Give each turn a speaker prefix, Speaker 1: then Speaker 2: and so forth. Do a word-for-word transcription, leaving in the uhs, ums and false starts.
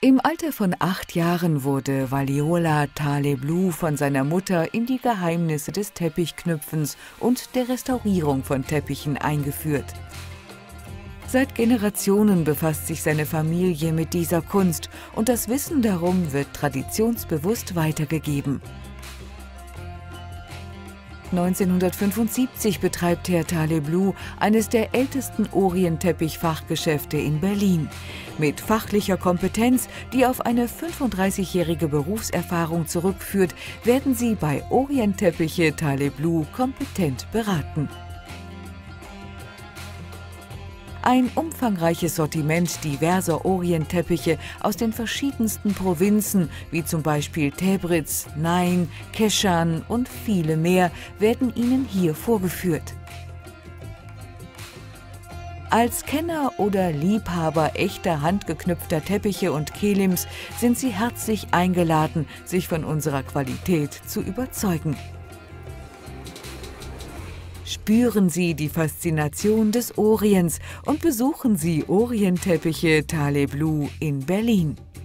Speaker 1: Im Alter von acht Jahren wurde Valiola Taleblu von seiner Mutter in die Geheimnisse des Teppichknüpfens und der Restaurierung von Teppichen eingeführt. Seit Generationen befasst sich seine Familie mit dieser Kunst und das Wissen darum wird traditionsbewusst weitergegeben. neunzehnhundertfünfundsiebzig betreibt Herr Taleblu eines der ältesten Orientteppich-Fachgeschäfte in Berlin. Mit fachlicher Kompetenz, die auf eine fünfunddreißigjährige Berufserfahrung zurückführt, werden Sie bei Orientteppiche Taleblu kompetent beraten. Ein umfangreiches Sortiment diverser Orientteppiche aus den verschiedensten Provinzen, wie zum Beispiel Tebriz, Nain, Keschan und viele mehr, werden Ihnen hier vorgeführt. Als Kenner oder Liebhaber echter handgeknüpfter Teppiche und Kelims sind Sie herzlich eingeladen, sich von unserer Qualität zu überzeugen. Spüren Sie die Faszination des Orients und besuchen Sie Orientteppiche Taleblu in Berlin.